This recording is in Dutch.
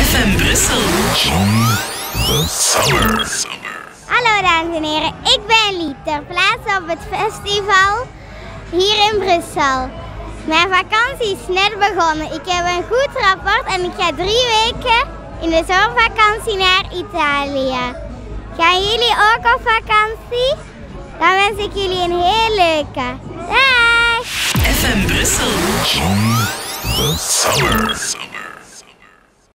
FM Brussel. John the Summer. Hallo dames en heren, ik ben Liet, ter plaatse op het festival hier in Brussel. Mijn vakantie is net begonnen. Ik heb een goed rapport en ik ga 3 weken in de zomervakantie naar Italië. Gaan jullie ook op vakantie? Dan wens ik jullie een heel leuke. Dag! FM Brussel. John the Summer.